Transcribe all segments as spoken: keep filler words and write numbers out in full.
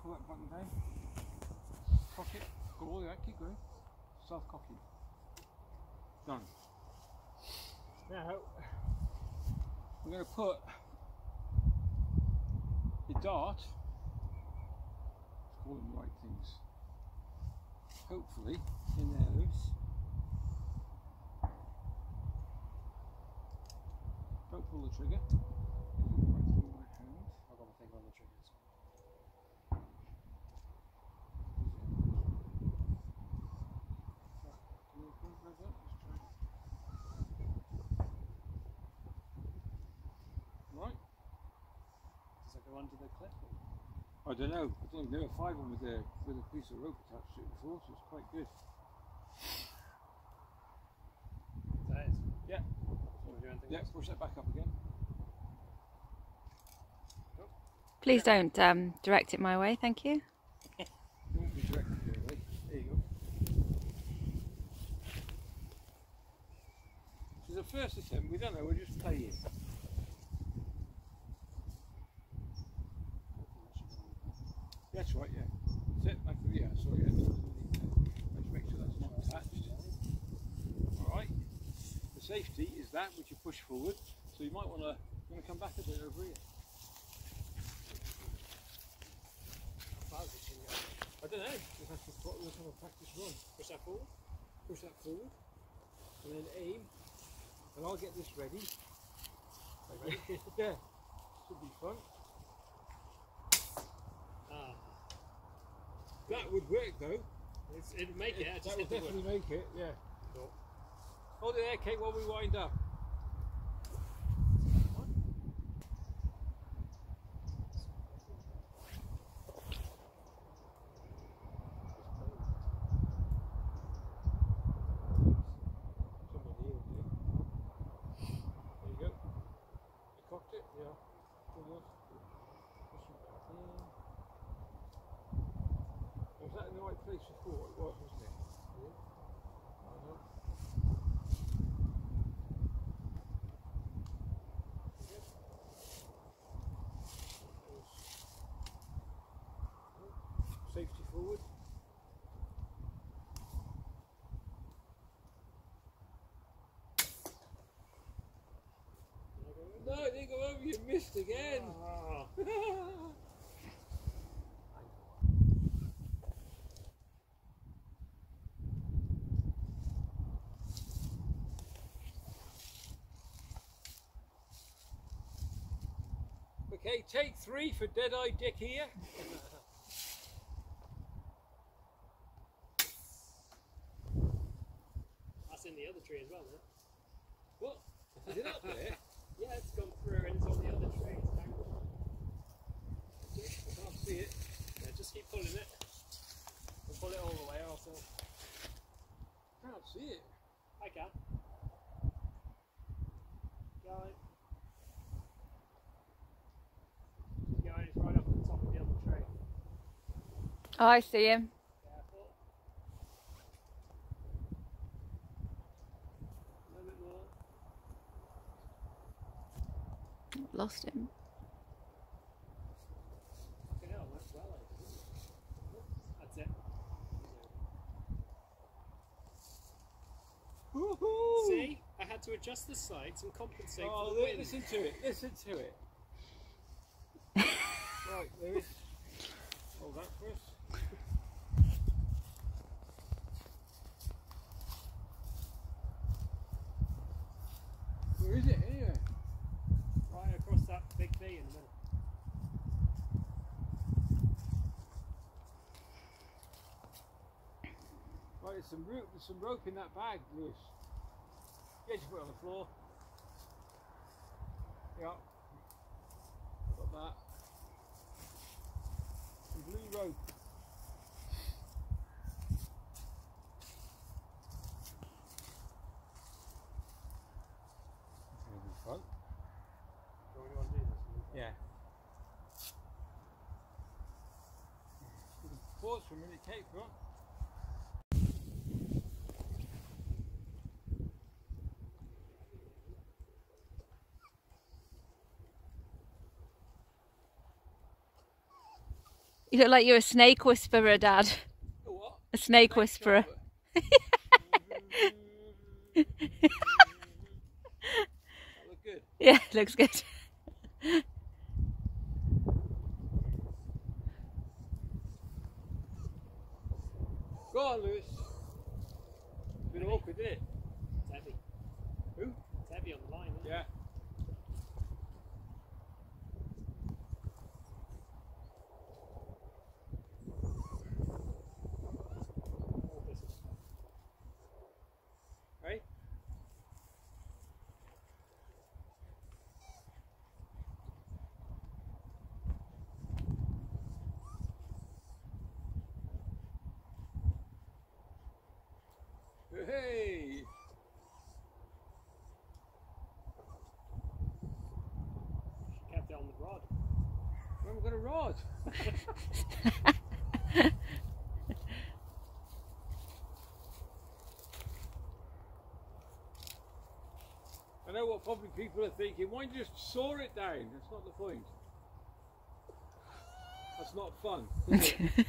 pull that button down. Cock it. Go all the way out. Keep going. Self cocking. Done. Now we're going to put the dart. Let's call them the right things. Hopefully in there loose. Don't pull the trigger. Right through my hand. I've got my finger on the triggers. Right. Does that go under the clip? I don't know. I've only never tried one with a with a piece of rope attached to it before, so it's quite good. That is. Yeah. Yeah, push that back up again. Oh. Please don't um, direct it my way, thank you. It won't be directed your way. There you go. So the first attempt, we don't know, we're just playing. That's right, yeah. That's it, like, yeah, sorry, yeah. Let's make sure that's not attached. Alright. The safety is that which you push forward, so you might want to want to come back a bit over here. I don't know, we'll have to, we'll have a practice run. Push that forward. Push that forward, and then aim, and I'll get this ready. Ready? Yeah, should be fun. Ah. That would work though. It's, it'd make it, it I just that would hit the definitely wood. make it, yeah. Cool. Hold it there, Kate, while we wind up. Place before it was, wasn't it? Yeah. I know. Safety forward. No, it didn't go over, you missed again. Oh. Okay, take three for Dead-Eye Dick here. That's in the other tree as well, isn't it? What? Is it up there? Yeah, it's gone through and it's on the other tree. It's tangled. I can't see it. Yeah, just keep pulling it. We'll pull it all the way, or else I can't see it. I can. Going. Going, it's right up at the top of the other tree. Oh, I see him. Careful. A little bit more. Lost him. Fucking hell, that's well over, isn't it? That's it. Woohoo! See? I had to adjust the sights and compensate Oh, for the wind. listen to it, listen to it. Right, Lewis. Hold that for us. Where is it anyway? Right across that big V in the middle. Right, there's some rope, there's some rope in that bag, Lewis. Yeah, just put it on the floor. Yeah. Got that. Some blue rope. That's gonna be fun. Do you want to do this? Yeah. Pause for a minute, Kate, go on. You look like you're a snake whisperer, Dad. A what? A snake whisperer. That look good. Yeah, looks good. Go on, Lewis. It's been awkward, isn't it? It's heavy. Who? It's heavy on the line, isn't it? Yeah. All this is stuff. Right? Hey! She kept it on the rod. We haven't got a rod. I know what probably people are thinking, why don't you just saw it down? That's not the point. That's not fun, is it?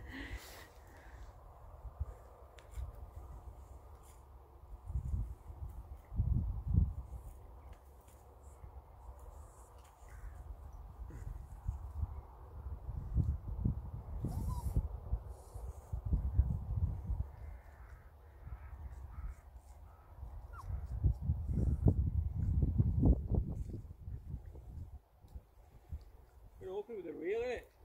You're awkward with the reel, isn't it?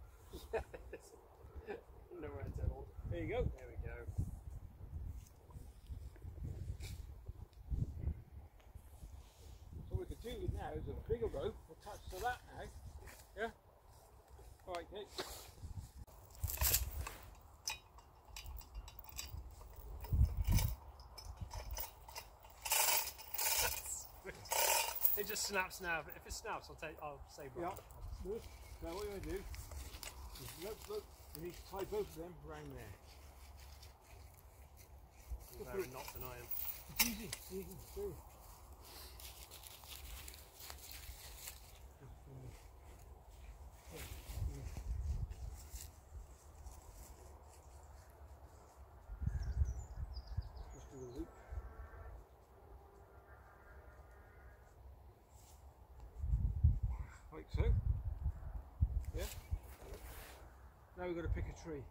Nowhere to hold. There you go. There we go. So what we could do now is a bigger rope attached to that now. Yeah? Alright, Kate. It just snaps now. If it snaps, I'll take. I'll save Yeah. one. Lewis, now what you're going to do is look, look, you need to tie both of them around there. Better than not denying. It's easy, easy to do. Just do a loop. Like so. Yeah. Now we've got to pick a tree.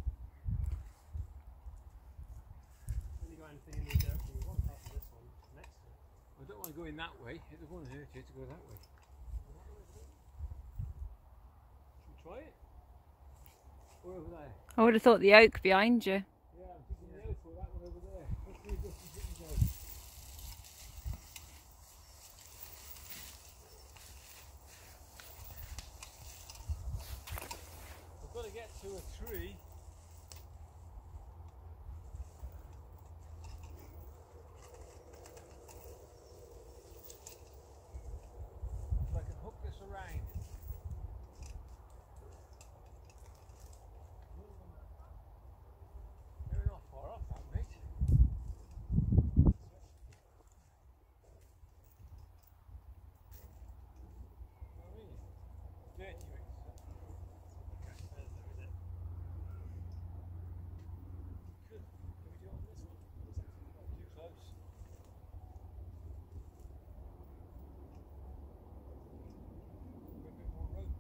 Have you got anything in the direction you want apart from this one next to it? I don't want to go in that way. It doesn't want to hurt you to go that way. Should we try it? Or over there? I would have thought the oak behind you. Yeah, I'm thinking the oak or that one over there. Let's see if this is it we go. We've got to get to a tree. So I can hook this around. They're not far off that, mate. I mean, dirty mate. Good. Can we do it on this one? Not too close. A bit more rope.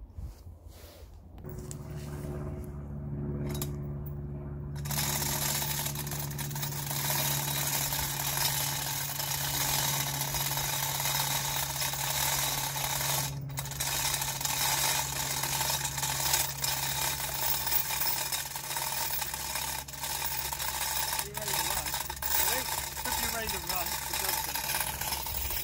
You're ready to run. Ready? If you're ready to run, for God's sake.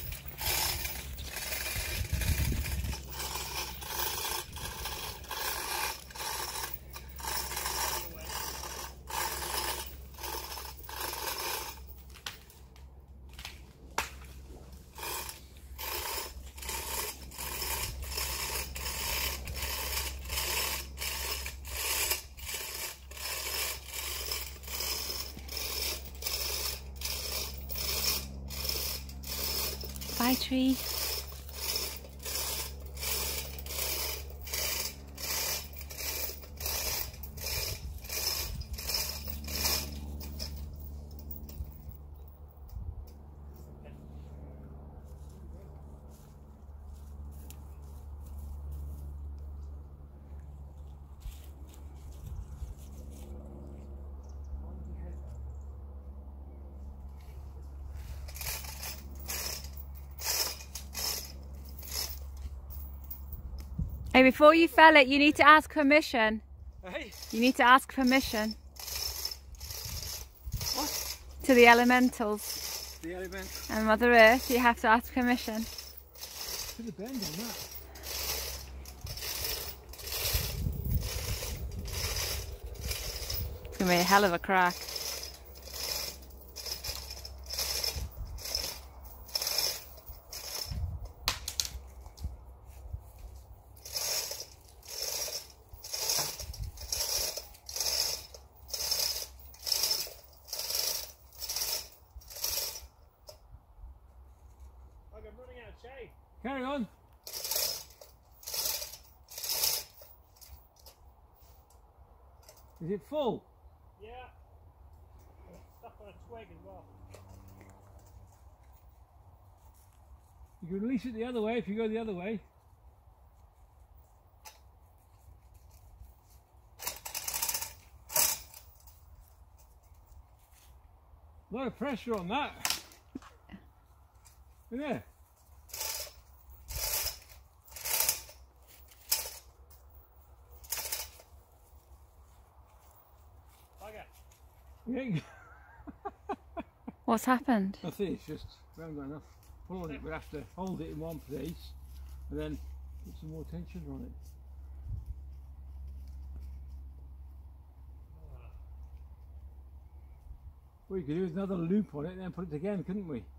Bye, tree. Hey, before you fell it, you need to ask permission. Hey? You need to ask permission What? to the elementals The element. and Mother Earth. You have to ask permission. Put a bend on that. It's gonna be a hell of a crack. Like I'm running out of shade. Carry on. Is it full? Yeah. I'm stuck on a twig as well. You can release it the other way if you go the other way. A lot of pressure on that. Isn't there? Bugger. You ain't- What's happened? I think it's just, we haven't got enough pull on it. We'll have to hold it in one place and then put some more tension on it. Well, you could do another loop on it and then put it again, couldn't we?